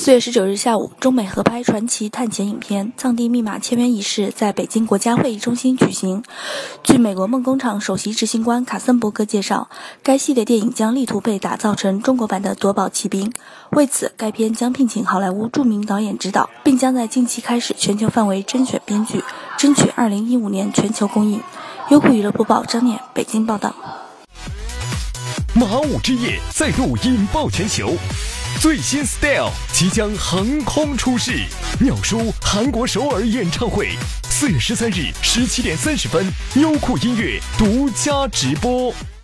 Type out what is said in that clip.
4月19日下午，中美合拍传奇探险影片《藏地密码》签约仪式在北京国家会议中心举行。据美国梦工厂首席执行官卡森伯格介绍，该系列电影将力图被打造成中国版的《夺宝奇兵》。为此，该片将聘请好莱坞著名导演执导，并将在近期开始全球范围甄选编剧，争取2015年全球公映。优酷娱乐播报，张念，北京报道。 马舞之夜再度引爆全球，最新 Style 即将横空出世，秒叔韩国首尔演唱会4月13日17点30分，优酷音乐独家直播。